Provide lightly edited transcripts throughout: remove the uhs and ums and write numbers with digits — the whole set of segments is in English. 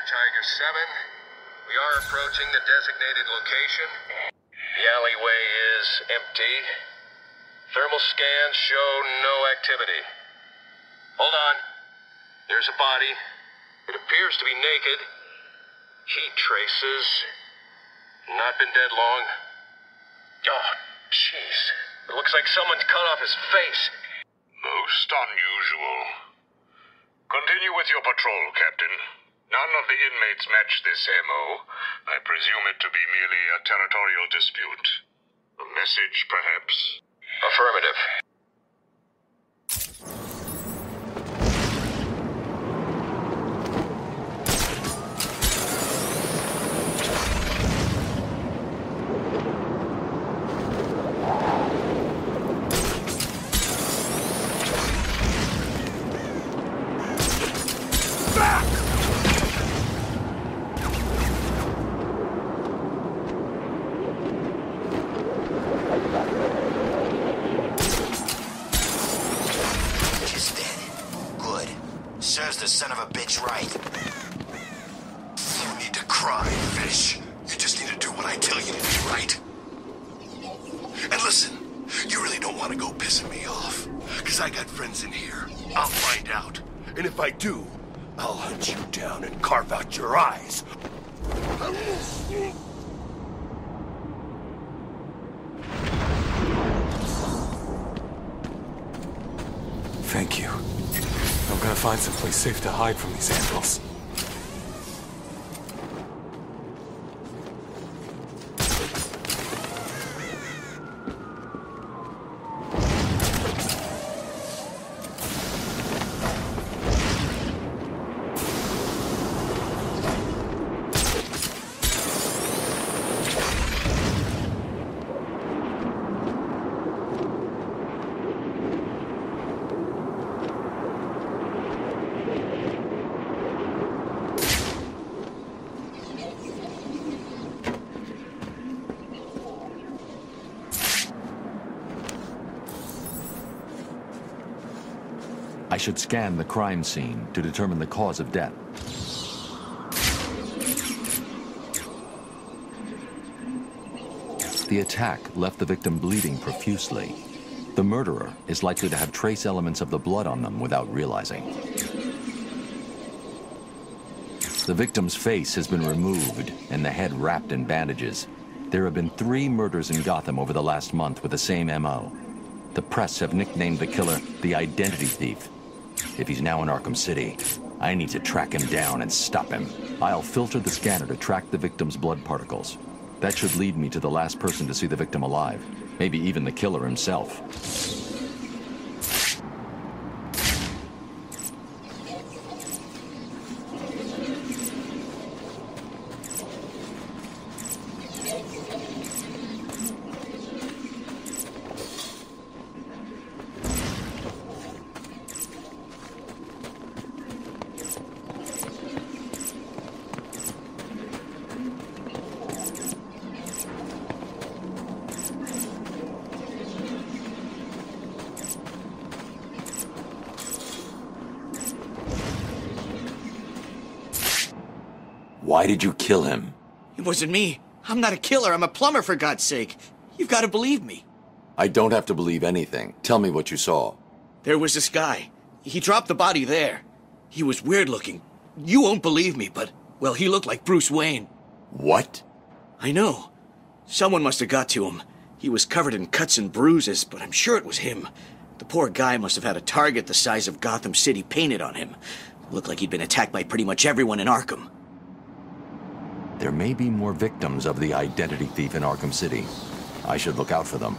Tiger 7. We are approaching the designated location. The alleyway is empty. Thermal scans show no activity. Hold on. There's a body. It appears to be naked. Heat traces. Not been dead long. Oh, jeez. It looks like someone's cut off his face. Most unusual. Continue with your patrol, Captain. None of the inmates match this MO. I presume it to be merely a territorial dispute. A message, perhaps? Affirmative. Serves the son of a bitch right. You need to cry, fish. You just need to do what I tell you to do, right? And listen, you really don't want to go pissing me off. Because I got friends in here. I'll find out. And if I do, I'll hunt you down and carve out your eyes. Thank you. I'm gonna find someplace safe to hide from these animals. I should scan the crime scene to determine the cause of death. The attack left the victim bleeding profusely. The murderer is likely to have trace elements of the blood on them without realizing. The victim's face has been removed and the head wrapped in bandages. There have been 3 murders in Gotham over the last month with the same MO. The press have nicknamed the killer the Identity Thief. If he's now in Arkham City, I need to track him down and stop him. I'll filter the scanner to track the victim's blood particles. That should lead me to the last person to see the victim alive. Maybe even the killer himself. Why did you kill him? It wasn't me. I'm not a killer. I'm a plumber, for God's sake. You've got to believe me. I don't have to believe anything. Tell me what you saw. There was this guy. He dropped the body there. He was weird looking. You won't believe me, but, well, he looked like Bruce Wayne. What? I know. Someone must have got to him. He was covered in cuts and bruises, but I'm sure it was him. The poor guy must have had a target the size of Gotham City painted on him. Looked like he'd been attacked by pretty much everyone in Arkham. There may be more victims of the Identity Thief in Arkham City. I should look out for them.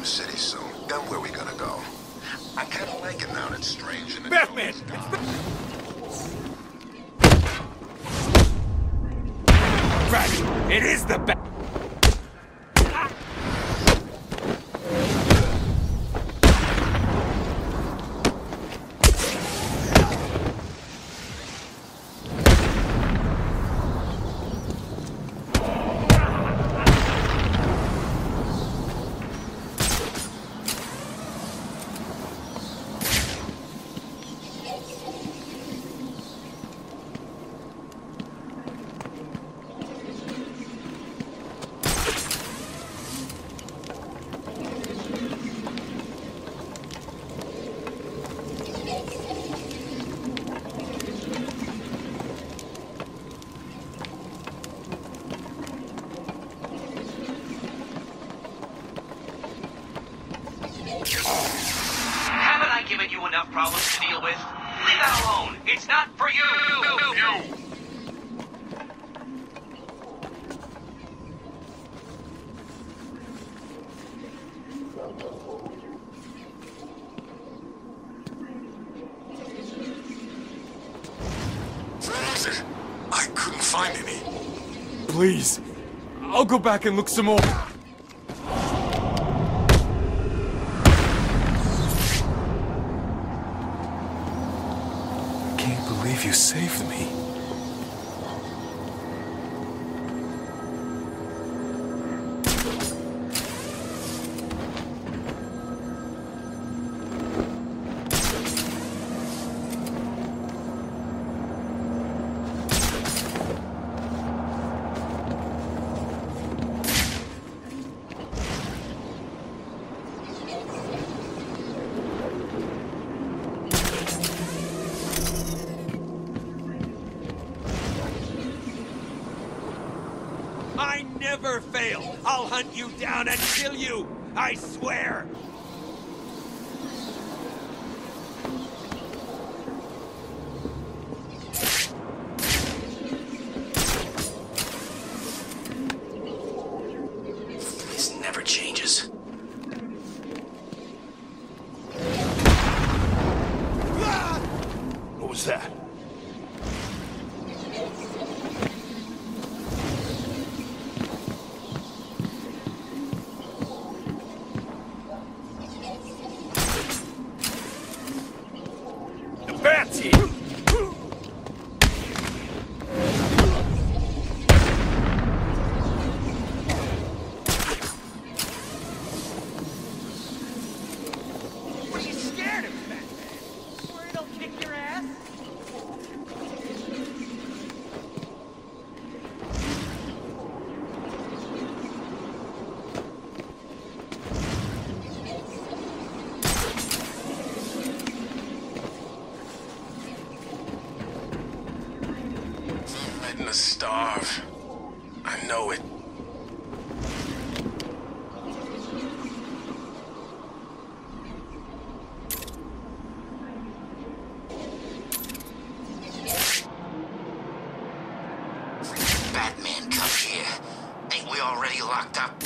city soon. Then where we gonna go? I kinda like it now. It's strange and Batman! Right! It is the Bat. Haven't I given you enough problems to deal with? Leave that alone. It's not for you. What was it? I couldn't find any. Please. I'll go back and look some more. I can't believe you saved me. I never fail! I'll hunt you down and kill you! I swear! This never changes. What was that? Bats here! What are you scared of, Batman? Worried I'll kick your ass? Letting us starve. I know it. Batman, come here. Ain't we already locked up?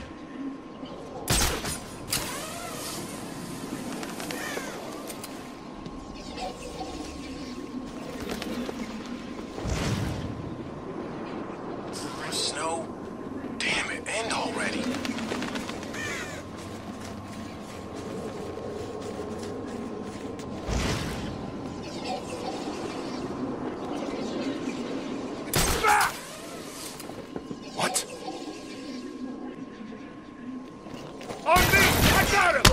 Snow? Damn it, end already. What? On me! I got him!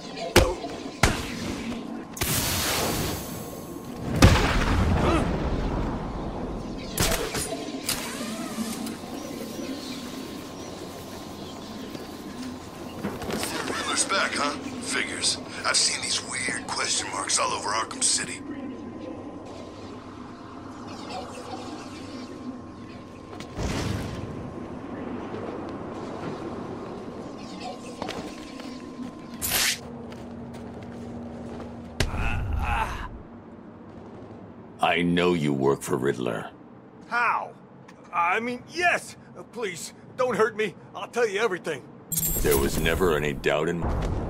Riddler's back, huh? Figures. I've seen these weird question marks all over Arkham City. I know you work for Riddler. How? I mean, yes! Please, don't hurt me. I'll tell you everything. There was never any doubt in...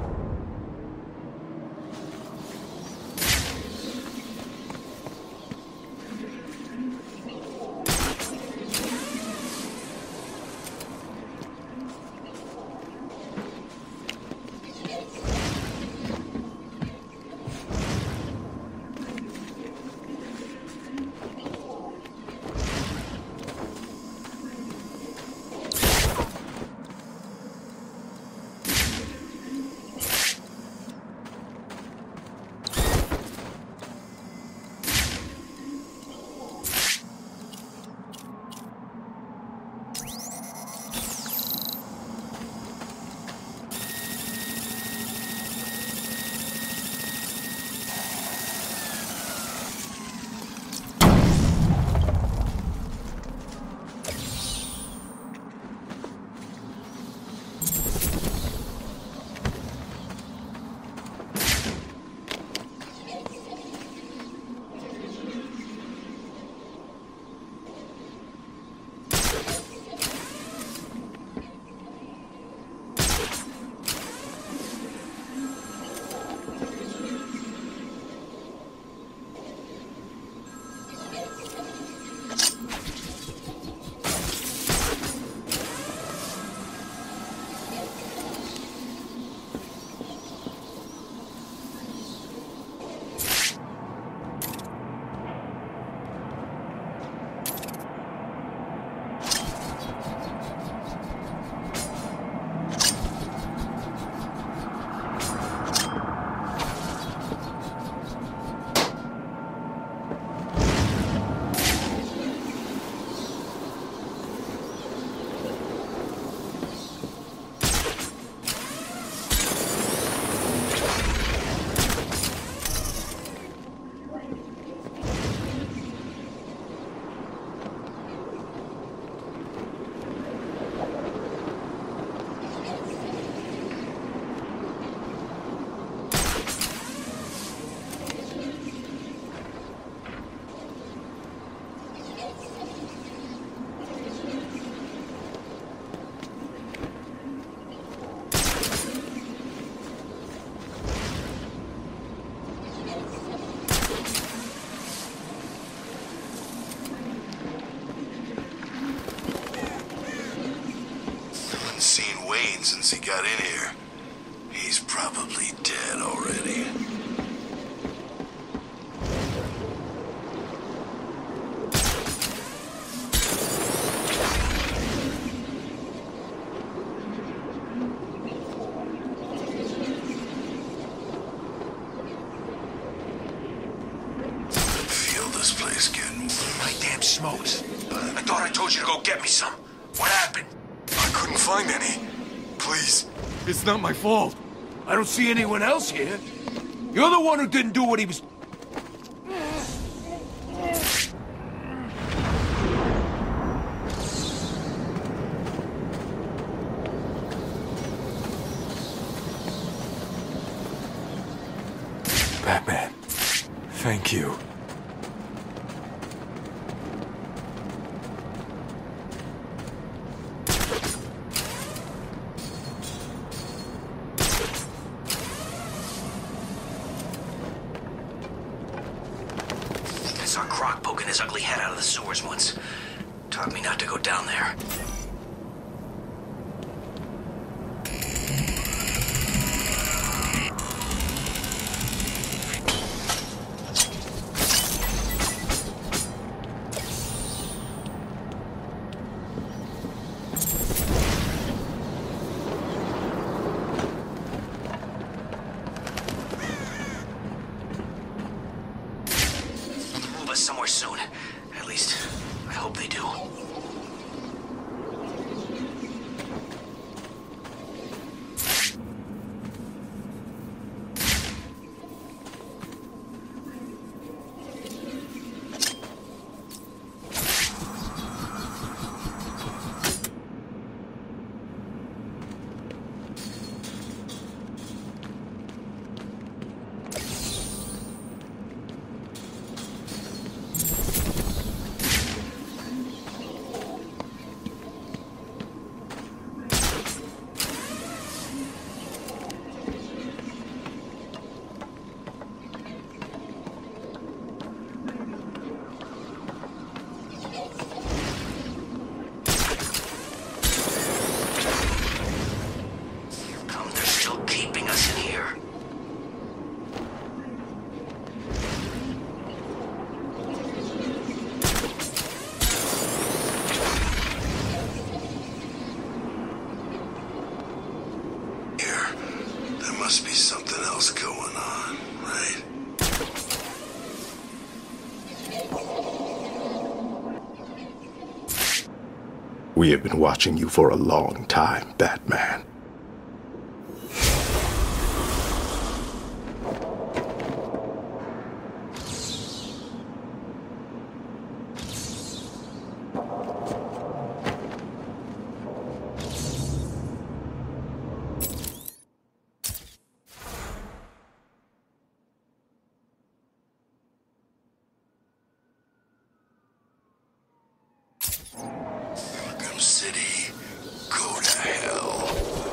Since he got in here. He's probably dead already. Feel this place getting warm. My damn smokes. I thought I told you to go get me some. What happened? I couldn't find any. Please. It's not my fault. I don't see anyone else here. You're the one who didn't do what he was... Batman, thank you. I saw Croc poking his ugly head out of the sewers once. Taught me not to go down there. Somewhere soon. At least, I hope they do. something else going on, right? We have been watching you for a long time, Batman. Arkham City, go to hell.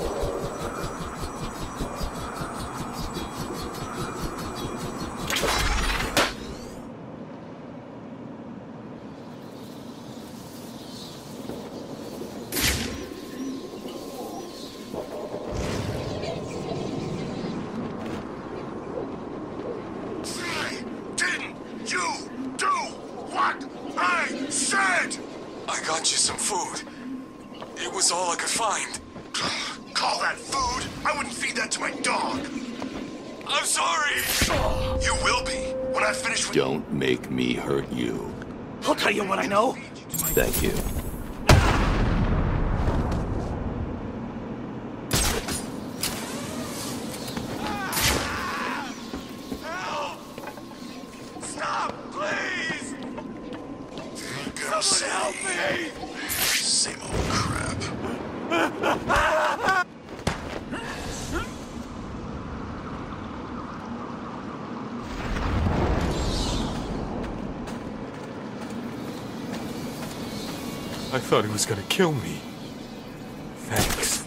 Didn't you do what I said? I got you some food. It was all I could find. Call that food? I wouldn't feed that to my dog. I'm sorry! You will be when I finish with... Don't make me hurt you. I'll tell you what I know. Thank you. Help! Stop, please! Someone help me! Same old crap. I thought he was gonna kill me. Thanks.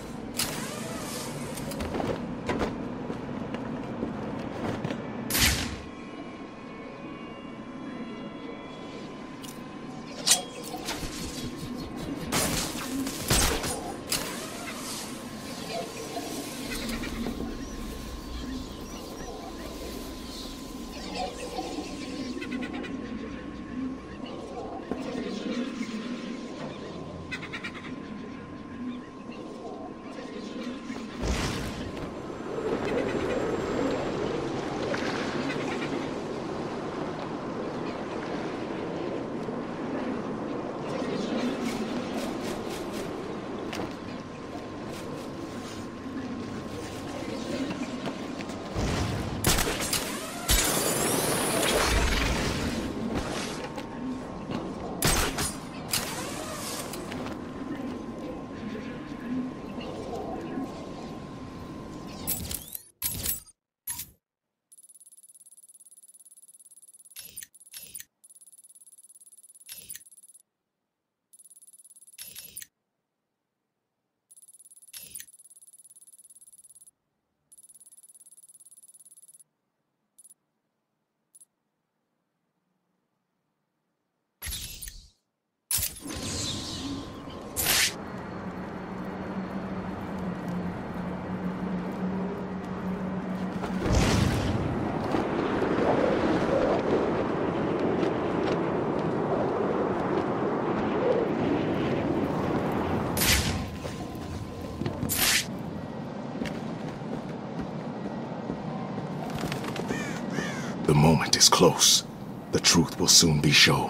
The moment is close. The truth will soon be shown.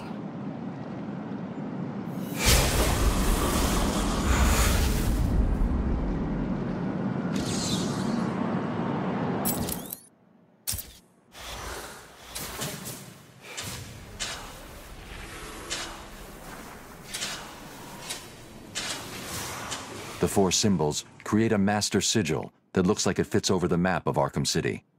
The four symbols create a master sigil that looks like it fits over the map of Arkham City.